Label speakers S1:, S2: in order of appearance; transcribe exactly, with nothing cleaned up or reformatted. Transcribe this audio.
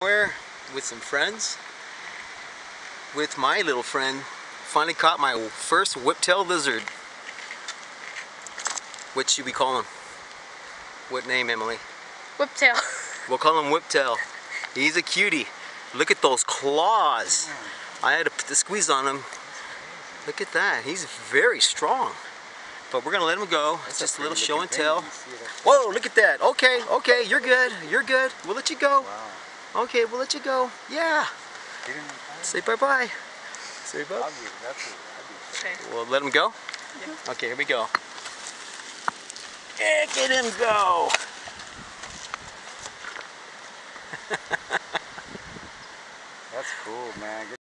S1: Where with some friends, with my little friend, finally caught my first whiptail lizard. What should we call him? What name, Emily?
S2: Whiptail.
S1: We'll call him Whiptail. He's a cutie. Look at those claws. I had to put the squeeze on him. Look at that. He's very strong. But we're gonna let him go. It's just a little show and tell. Whoa, look at that. Okay, okay, you're good. You're good. We'll let you go. Okay, we'll let you go. Yeah. Say bye-bye. Say bye.
S2: Okay.
S1: We'll let him go?
S2: Yeah.
S1: Okay, here we go. Yeah, get him go.
S3: That's cool, man. Good